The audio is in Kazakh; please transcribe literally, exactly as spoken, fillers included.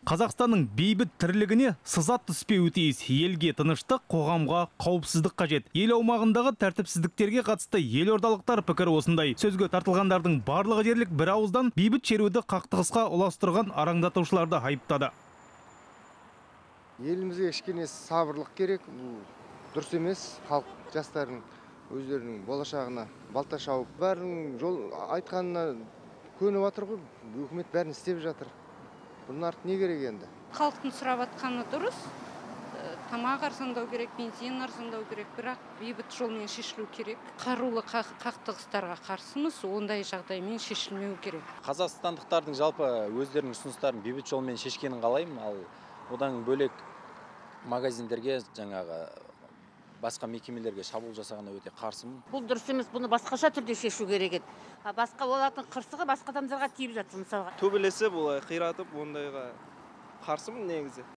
Қазақстанның бейбіт тірлігіне сызат түспеуі тиіс. Елге тыныштық, қоғамға қауіпсіздік қажет. Ел аумағындағы тәртіпсіздіктерге қатысты елордалықтар пікір осындай. Сөзге тартылғандардың барлығы дерлік бір ауыздан бейбіт шеруді қақтығысқа ұластырған араңдатушыларды айыптады. Елімізге кішкене сабырлық керек. Бұл дұрыс емес. Халық жастардың өздерінің болашағына балта шауып, бәрінің жол айтқанына көніп жатыр ғой. Үкімет бәрін істеп жатыр. Бұның арты не керек енді? Халықтың сұрап атқаны дұрыс. Тамақ арзандау керек, бензин арзандау керек, бірақ бейбіт жолмен шешілу керек. Қарулы қақтығыстарға қарсымыз, ондай жағдаймен шешілмеу керек. Қазақстандықтардың жалпы өздерінің ұсыныстарын бейбіт жолмен шешкенін қалаймын, ал одан бөлек магазиндерге, жаңағы басқа мекемелерге шабуыл жасағаны өте қарсымын. Бұл дұрыс емес, бұны басқаша түрде шешу керек еді. Басқа олардың қырсығы басқа адамдарға тиіп жатыр мысалға. Төбелесе бұлай қиратып, ондайға қарсымын негізі.